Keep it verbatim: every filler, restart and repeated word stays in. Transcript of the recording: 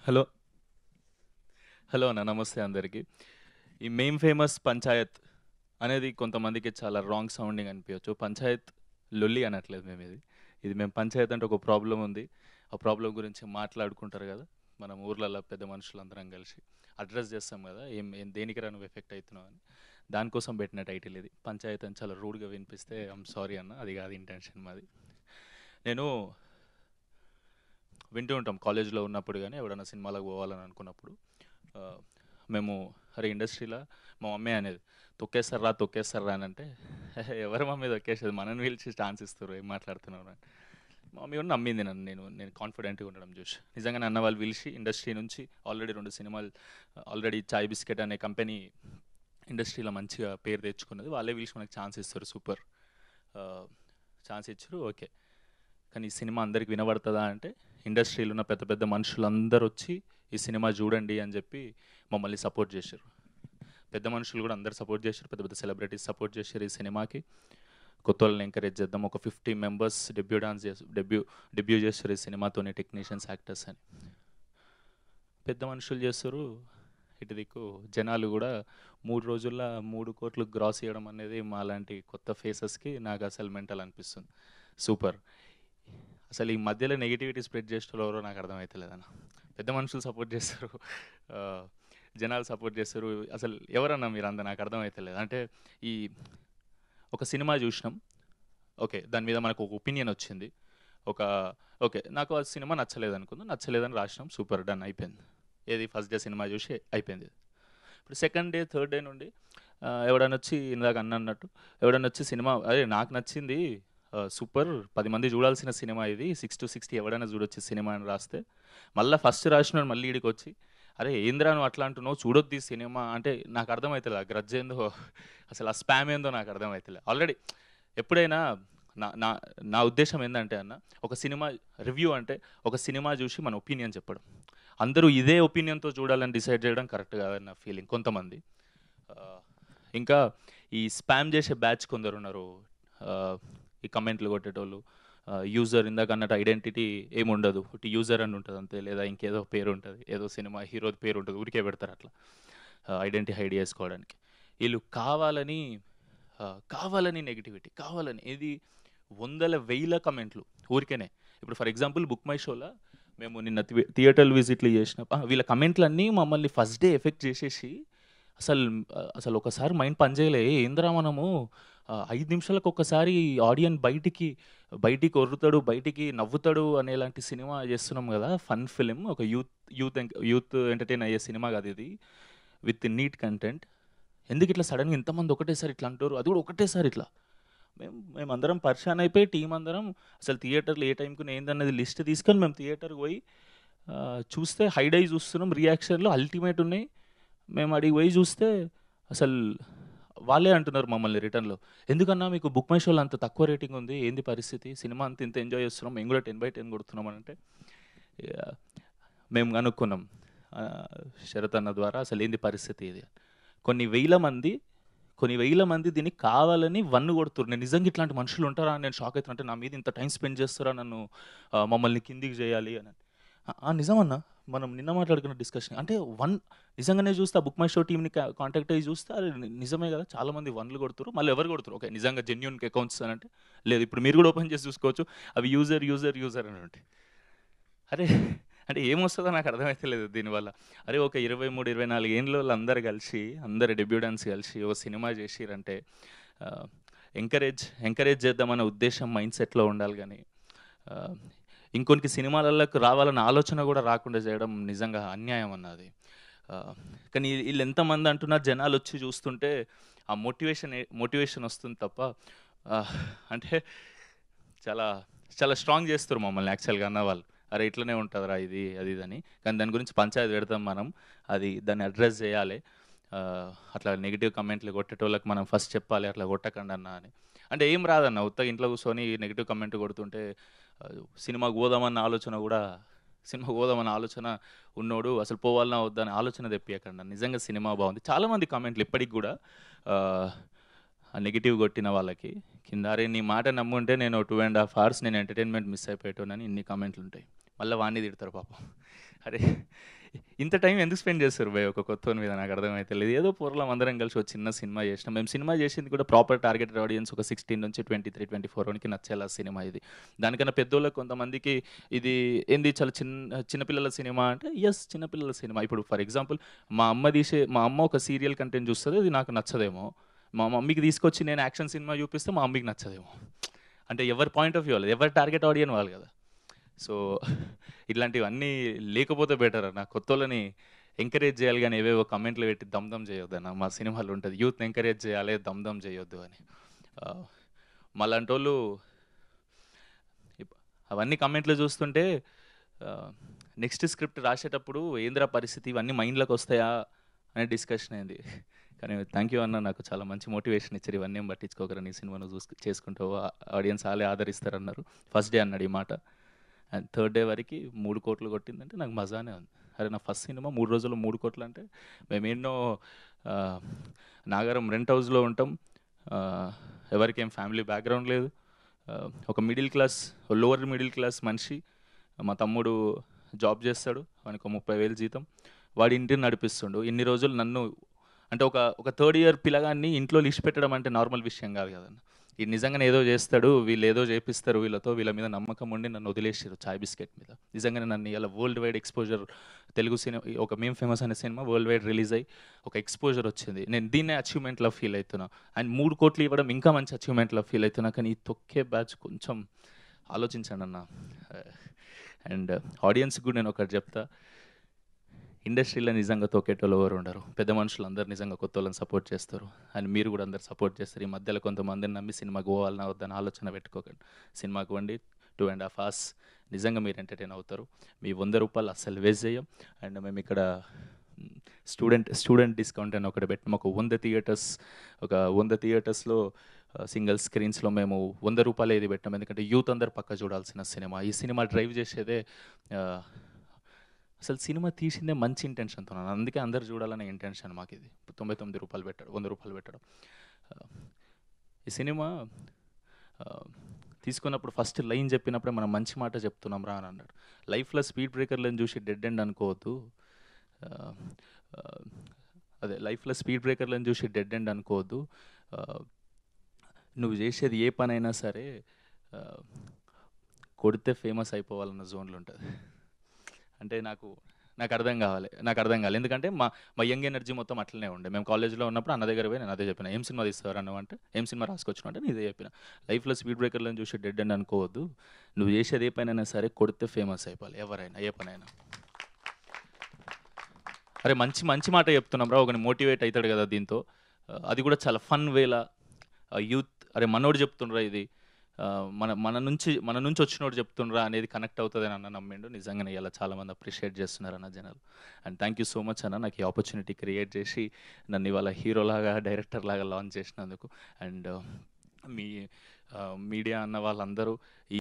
Hello hello అన్న, నమస్తే అందరికీ. ఈ మెయిన్ ఫేమస్ పంచాయత్ అనేది కొంతమందికి చాలా రాంగ్ సౌండింగ్ అనిపించవచ్చు. పంచాయత్ లొల్లి అనట్లేదు మేము. ఇది ఇది మేము పంచాయత్ అంటే ఒక ప్రాబ్లం ఉంది, ఆ ప్రాబ్లం గురించి మాట్లాడుకుంటారు కదా, మనం ఊర్లలో పెద్ద మనుషులందరం కలిసి అడ్రస్ చేస్తాం కదా, ఏం ఏం దేనికి రా నువ్వు ఎఫెక్ట్ అవుతున్నావు అని. దానికోసం పెట్టిన టైటిల్ ఇది. పంచాయత్ అని చాలా రూడ్గా వినిపిస్తే ఐమ్ సారీ అన్న, అది కాదు ఇంటెన్షన్ మాది. నేను వింటూ ఉంటాం కాలేజ్లో ఉన్నప్పుడు, కానీ ఎవడన్నా సినిమాలకు పోవాలని అనుకున్నప్పుడు ఆ, మేము అరే ఇండస్ట్రీలో మా మమ్మీ అనేది తొక్కేస్తారా తొక్కేస్తారా అని అంటే, "హే, ఎవరు మమ్మీ తొక్కేసేది, మనని పిలిచి ఛాన్స్ ఇస్తారు, ఏం మాట్లాడుతున్నావు అని." మా మమ్మీ కూడా నమ్మింది నన్ను, నేను నేను కాన్ఫిడెంట్గా ఉండడం చూసి. నిజంగానే అన్న వాళ్ళు పిలిచి ఇండస్ట్రీ నుంచి ఆల్రెడీ రెండు సినిమాలు, ఆల్రెడీ చాయ్ బిస్కెట్ అనే కంపెనీ ఇండస్ట్రీలో మంచిగా పేరు తెచ్చుకున్నది, వాళ్ళే పిలిచి మనకు ఛాన్స్ ఇస్తారు. సూపర్ ఛాన్స్ ఇచ్చారు, ఓకే. కానీ ఈ సినిమా అందరికి వినబడుతుందా అంటే, ఇండస్ట్రీలో ఉన్న పెద్ద పెద్ద మనుషులందరూ వచ్చి ఈ సినిమా చూడండి అని చెప్పి మమ్మల్ని సపోర్ట్ చేశారు. పెద్ద మనుషులు కూడా అందరు సపోర్ట్ చేశారు, పెద్ద పెద్ద సెలబ్రిటీస్ సపోర్ట్ చేశారు ఈ సినిమాకి. కొత్త వాళ్ళని ఎంకరేజ్ చేద్దాం, ఒక ఫిఫ్టీ మెంబర్స్ డెబ్యూ డాన్స్ చేసి డెబ్యూ డెబ్యూ చేస్తారు ఈ సినిమాతోనే, టెక్నీషియన్స్, యాక్టర్స్ అని పెద్ద మనుషులు చేస్తారు. ఇటు దిక్కు జనాలు కూడా మూడు రోజుల్లో మూడు కోట్లు గ్రాస్ చేయడం అనేది మా లాంటి కొత్త ఫేసెస్కి నాకు అసలు మెంటల్ అనిపిస్తుంది. సూపర్. అసలు ఈ మధ్యలో నెగిటివిటీ స్ప్రెడ్ చేసేవాళ్ళు ఎవరో నాకు అర్థమవుతలేదన్న. పెద్ద మనుషులు సపోర్ట్ చేస్తారు, ఆ, జనాలు సపోర్ట్ చేస్తారు, అసలు ఎవరన్నా మీరు అంత నాకు అర్థమవుతలేదు. అంటే ఈ ఒక సినిమా చూసినాం, ఓకే, దాని మీద మనకు ఒక ఒపీనియన్ వచ్చింది, ఒక ఓకే నాకు ఆ సినిమా నచ్చలేదు అనుకుందాం, నచ్చలేదని రాసినాం, సూపర్, డన్, అయిపోయింది. ఏది ఫస్ట్ డే సినిమా చూసి అయిపోయింది. ఇప్పుడు సెకండ్ డే థర్డ్ డే నుండి ఆ, ఎవడన్నా వచ్చి ఇందాక అన్న అన్నట్టు ఎవడన్నా వచ్చి సినిమా అదే నాకు నచ్చింది, సూపర్, పది మంది చూడాల్సిన సినిమా ఇది, సిక్స్ టు సిక్స్టీ ఎవడైనా చూడొచ్చు సినిమా అని రాస్తే, మళ్ళీ ఫస్ట్ రాసినాడు మళ్ళీ ఈడికి వచ్చి, అరే ఏంద్రా నువ్వు అట్లా అంటున్నావు, చూడొద్దు ఈ సినిమా అంటే, నాకు అర్థమవుతుంది ఆ గ్రడ్జ్ ఏందో, అసలు ఆ స్పామ్ ఏందో నాకు అర్థమవుతలే. ఆల్రెడీ ఎప్పుడైనా నా నా నా ఉద్దేశం ఏంటంటే అన్న, ఒక సినిమా రివ్యూ అంటే ఒక సినిమా చూసి మన ఒపీనియన్ చెప్పడం, అందరూ ఇదే ఒపీనియన్తో చూడాలని డిసైడ్ చేయడం కరెక్ట్ కాదని నా ఫీలింగ్. కొంతమంది ఆ, ఇంకా ఈ స్పామ్ చేసే బ్యాచ్ కొందరు ఉన్నారు, ఆ, ఈ కమెంట్లు కొట్టేటోళ్ళు. యూజర్ ఇందాక అన్నట్టు ఐడెంటిటీ ఏముండదు, ఇటు యూజర్ అని ఉంటుంది అంతే, లేదా ఇంకేదో పేరు ఉంటుంది, ఏదో సినిమా హీరో పేరు ఉంటుంది, ఊరికే పెడతారు అట్లా ఐడెంటిటీ హైడ్ చేసుకోవడానికి. వీళ్ళు కావాలని ఆ, కావాలని నెగిటివిటీ, కావాలని ఇది వందల వేల కమెంట్లు ఊరికేనే. ఇప్పుడు ఫర్ ఎగ్జాంపుల్ బుక్ మై షోలో మేము నిన్న థియేటర్ విజిట్లు చేసిన వీళ్ళ కమెంట్లన్నీ మమ్మల్ని ఫస్ట్ డే ఎఫెక్ట్ చేసేసి, అసలు అసలు ఒకసారి మైండ్ పనిచేయలే, ఏంద్రా మనము ఆ, ఐదు నిమిషాలకు ఒకసారి ఆడియన్ బయటికి బయటికి ఒర్రుతాడు, బయటికి నవ్వుతాడు అనేలాంటి సినిమా చేస్తున్నాం కదా, ఫన్ ఫిలిం, ఒక యూత్ యూత్ యూత్ ఎంటర్టైన్ అయ్యే సినిమా కాదు ఇది, విత్ నీట్ కంటెంట్. ఎందుకు ఇట్లా సడన్గా ఇంతమంది ఒకటేసారి ఇట్లా అంటారు, అది కూడా ఒకటేసారి ఇట్లా. మేము మేమందరం పరిశాన్ అయిపోయి టీం అందరం అసలు థియేటర్లో ఏ టైంకి ఏందన్నది లిస్ట్ తీసుకొని మేము థియేటర్కి పోయి ఆ, చూస్తే హైడ్ అయి చూస్తున్నాం, రియాక్షన్లు అల్టిమేట్ ఉన్నాయి. మేము అడిగి పోయి చూస్తే అసలు వాళ్ళే అంటున్నారు మమ్మల్ని రిటర్న్లో, ఎందుకన్నా మీకు బుక్ మై షోలో అంత తక్కువ రేటింగ్ ఉంది, ఏంది పరిస్థితి, సినిమా అంత ఇంత ఎంజాయ్ చేస్తున్నాం, మేము కూడా టెన్ బై టెన్ కొడుతున్నాం అని అంటే, ఇక మేము కనుక్కున్నాం ఆ, శరత్ అన్న ద్వారా, అసలు ఏంది పరిస్థితి ఇది. కొన్ని వేల మంది కొన్ని వేల మంది దీన్ని కావాలని వన్ను కొడుతున్నారు. నేను నిజంగా ఇట్లాంటి మనుషులు ఉంటారా అని నేను షాక్ అవుతున్నా, అంటే నా మీద ఇంత టైం స్పెండ్ చేస్తారా నన్ను, ఆ, మమ్మల్ని కిందికి చేయాలి అని. ఆ, ఆ, నిజమన్నా, మనం నిన్న మాట్లాడుకున్న డిస్కషన్ అంటే వన్, నిజంగానే చూస్తే ఆ బుక్ మై షో టీమ్ని కాంటాక్ట్ అయ్యి చూస్తే అది ని- నిజమే కదా, చాలా మంది వన్లు కొడుతారు, మళ్ళీ ఎవరు కొడుతారు, ఓకే నిజంగా జెన్యున్ అకౌంట్స్ అని అంటే, లేదు ఇప్పుడు మీరు కూడా ఓపెన్ చేసి చూసుకోవచ్చు, అవి యూజర్ యూజర్ యూజర్ అని ఉంటాయి. అరే అంటే ఏమొస్తుందో నాకు అర్థమవుతలేదు దీనివల్ల. అరే ఒక ఇరవై మూడు ఇరవై నాలుగు ఏళ్ళ వాళ్ళు అందరు కలిసి, అందరు డెబ్యూటెంట్స్ కలిసి ఒక సినిమా చేసిరంటే ఎంకరేజ్ ఎంకరేజ్ చేద్దామనే ఉద్దేశం మైండ్ సెట్లో ఉండాలి, కానీ ఆ, ఇంకొనికి సినిమాలకు రావాలన్న ఆలోచన కూడా రాకుండా చేయడం నిజంగా అన్యాయం అన్నది. ఆ, కానీ వీళ్ళు ఎంతమంది అంటున్నారు, జనాలు వచ్చి చూస్తుంటే ఆ మోటివేషన్ మోటివేషన్ వస్తుంది తప్ప, ఆ, అంటే చాలా చాలా స్ట్రాంగ్ చేస్తారు మమ్మల్ని యాక్చువల్గా అన్న వాళ్ళు. అరే ఇట్లనే ఉంటుందిరా ఇది అది ఇదని, కానీ దాని గురించి పంచాయతీ పెడతాం మనం, అది దాన్ని అడ్రస్ చేయాలి. ఆ, అట్లా నెగిటివ్ కమెంట్లు కొట్టేటోళ్ళకి మనం ఫస్ట్ చెప్పాలి, అట్లా కొట్టకండి అన్న అని. అంటే ఏం రాదన్న, ఉత్తగా ఇంట్లో కూర్చొని నెగిటివ్ కమెంట్ కొడుతుంటే ఆ, సినిమాకు పోదామన్న ఆలోచన కూడా, సినిమాకు పోదామన్న ఆలోచన ఉన్నోడు అసలు పోవాలన్నా వద్దనే ఆలోచన తెప్పియకండి. నిజంగా సినిమా బాగుంది, చాలామంది కామెంట్లు ఇప్పటికి కూడా ఆ నెగిటివ్ కొట్టిన వాళ్ళకి కింద, అరే నీ మాట నమ్ముంటే నేను టూ అండ్ హాఫ్ అవర్స్ నేను ఎంటర్టైన్మెంట్ మిస్ అయిపోయాను అని ఇన్ని కామెంట్లు ఉంటాయి. మళ్ళీ వాడిని తిడతారు పాపం. అరే ఇంత టైం ఎందుకు స్పెండ్ చేస్తారు భయ్ ఒక కొత్త మీద నాకు అర్థమైతే లేదు. ఏదో పూర్వం అందరం కలిసి ఒక చిన్న సినిమా చేసినాం. మేము సినిమా చేసింది కూడా ప్రాపర్ టార్గెటెడ్ ఆడియన్స్ ఒక సిక్స్టీన్ నుంచి ట్వంటీ త్రీ ట్వంటీ ఫోర్ వరకు నచ్చేలా సినిమా ఇది. దానికన్నా పెద్దోళ్ళకి కొంతమందికి ఇది ఏంది చాలా చిన్న చిన్నపిల్లల సినిమా అంటే ఎస్ చిన్నపిల్లల సినిమా. ఇప్పుడు ఫర్ ఎగ్జాంపుల్ మా అమ్మ తీసే మా అమ్మ ఒక సీరియల్ కంటెంట్ చూస్తుంది, అది నాకు నచ్చదేమో. మా మమ్మీకి తీసుకొచ్చి నేను యాక్షన్ సినిమా చూపిస్తే మా మమ్మీకి నచ్చదేమో. అంటే ఎవరి పాయింట్ ఆఫ్ వ్యూ వాళ్ళు, ఎవరి టార్గెట్ ఆడియన్ వాళ్ళు కదా. సో ఇట్లాంటివన్నీ లేకపోతే బెటర్ అన్న. కొత్త వాళ్ళని ఎంకరేజ్ చేయాలి కానీ ఏవేవో కమెంట్లు పెట్టి దమ్దం చేయొద్దు అన్న. మా సినిమాలో ఉంటుంది యూత్ని ఎంకరేజ్ చేయాలి, దమ్దం చేయొద్దు అని. మళ్ళంటి వాళ్ళు అవన్నీ కమెంట్లు చూస్తుంటే నెక్స్ట్ స్క్రిప్ట్ రాసేటప్పుడు ఏంద్రా పరిస్థితి ఇవన్నీ మైండ్లోకి వస్తాయా అనే డిస్కషన్ అయింది. కానీ థ్యాంక్ యూ అన్న, నాకు చాలా మంచి మోటివేషన్ ఇచ్చారు. ఇవన్నీ ఏం పట్టించుకోకరా, నీ సినిమాను చూసు చేసుకుంటావు, ఆడియన్స్ వాళ్ళే ఆదరిస్తారన్నారు. ఫస్ట్ డే అన్నాడు ఈ మాట. అండ్ థర్డ్ డే వరకు మూడు కోట్లు కొట్టిందంటే నాకు మజానే ఉంది. అరే నా ఫస్ట్ సినిమా మూడు రోజుల్లో మూడు కోట్లు అంటే మేము ఎన్నో నాగరం రెంట్ హౌస్లో ఉంటాం, ఎవరికేం ఫ్యామిలీ బ్యాక్గ్రౌండ్ లేదు, ఒక middle class lower middle class మనిషి. మా తమ్ముడు జాబ్ చేస్తాడు, వానికి ఒక ముప్పై వేలు జీతం, వాడి ఇంటిని నడిపిస్తుండు. ఇన్ని రోజులు నన్ను అంటే ఒక ఒక థర్డ్ ఇయర్ పిల్లగాన్ని ఇంట్లో లిస్ట్ పెట్టడం అంటే నార్మల్ విషయం కాదు కదన్న. ఇది నిజంగానే ఏదో చేస్తాడు, వీళ్ళు ఏదో చేపిస్తారు వీళ్ళతో, వీళ్ళ మీద నమ్మకం ఉండి నన్ను వదిలేసారు చాయ్ బిస్కెట్ మీద. నిజంగానే నన్ను ఇలా world wide exposure, Telugu cinema ఒక మేము ఫేమస్ అనే సినిమా వరల్డ్ వైడ్ రిలీజ్ అయ్యి ఒక ఎక్స్పోజర్ వచ్చింది. నేను దీన్నే అచీవ్మెంట్లో ఫీల్ అవుతున్నా. అండ్ మూడు కోట్లు ఇవ్వడం ఇంకా మంచి అచీవ్మెంట్లో ఫీల్ అవుతున్నా. కానీ ఈ తొక్కే బ్యాచ్ కొంచెం ఆలోచించండి అన్న. అండ్ ఆడియన్స్కి కూడా నేను ఒకటి చెప్తా, ఇండస్ట్రీలో నిజంగా తొక్కేటోళ్ళు ఎవరు ఉండరు. పెద్ద మనుషులు అందరు నిజంగా కొత్త వాళ్ళని సపోర్ట్ చేస్తారు. అండ్ మీరు కూడా అందరు సపోర్ట్ చేస్తారు. ఈ మధ్యలో కొంతమందిని నమ్మి సినిమాకి పోవాలన్నా వద్దని ఆలోచన పెట్టుకోకండి. సినిమాకి వండి టూ అండ్ హాఫ్ అవర్స్ నిజంగా మీరు ఎంటర్టైన్ అవుతారు. మీ వంద రూపాయలు అస్సలు వేస్ట్ చేయం. అండ్ మేము ఇక్కడ స్టూడెంట్ స్టూడెంట్ డిస్కౌంట్ అని ఒకటి పెట్టినాం. ఒక వంద థియేటర్స్ ఒక వంద థియేటర్స్లో సింగిల్ స్క్రీన్స్లో మేము వంద రూపాయలు ఏది పెట్టాం. ఎందుకంటే యూత్ అందరు పక్క చూడాల్సిన సినిమా. ఈ సినిమా డ్రైవ్ చేసేదే అసలు సినిమా తీసిందే మంచి ఇంటెన్షన్తో, అందుకే అందరు చూడాలనే ఇంటెన్షన్ మాకు. ఇది తొంభై తొమ్మిది రూపాయలు పెట్టడం, వంద రూపాయలు పెట్టడం. ఈ సినిమా తీసుకున్నప్పుడు ఫస్ట్ లైన్ చెప్పినప్పుడే మనం మంచి మాట చెప్తున్నాం రా అని అన్నాడు. లైఫ్లో స్పీడ్ బ్రేకర్లను చూసి డెడ్ ఎండ్ అనుకోవద్దు, అదే లైఫ్లో స్పీడ్ బ్రేకర్లను చూసి డెడ్ ఎండ్ అనుకోవద్దు. నువ్వు చేసేది ఏ పనైనా సరే కొడితే ఫేమస్ అయిపోవాలన్న జోన్లు ఉంటుంది. అంటే నాకు నాకు అర్థం కావాలి నాకు అర్థం కావాలి ఎందుకంటే మా మా యంగ్ ఎనర్జీ మొత్తం అట్లనే ఉండే. మేము కాలేజ్లో ఉన్నప్పుడు అన్న దగ్గర పోయి నేను అదే చెప్పిన, ఏం సినిమా తీస్తారు అన్న అంటే ఏం సినిమా రాసుకొచ్చిన అంటే నేను ఇదే చెప్పిన, లైఫ్లో స్పీడ్ బ్రేకర్లను చూసి డెడ్ అని అనుకోవద్దు, నువ్వు చేసేది ఏ పనైనా సరే కొడితే ఫేమస్ అయిపోవాలి, ఎవరైనా ఏ పనైనా. అరే మంచి మంచి మాట చెప్తున్నాం రా, ఒకని మోటివేట్ అవుతాడు కదా దీంతో. అది కూడా చాలా ఫన్ వేలా యూత్, అరే మనోడు చెప్తుండ్రా ఇది, మన మన నుంచి మన నుంచి వచ్చినోడు చెప్తుండ్రా అనేది కనెక్ట్ అవుతుంది అని అన్న నమ్మిండు. నిజంగానే ఇలా చాలామంది అప్రిషియేట్ చేస్తున్నారు అన్న జనాలు. And thank you so much అన్న, నాకు ఈ ఆపర్చునిటీ క్రియేట్ చేసి నన్ను ఇవాళ హీరోలాగా డైరెక్టర్ లాగా లాంచ్ చేసినందుకు. అండ్ మీ మీడియా అన్న వాళ్ళందరూ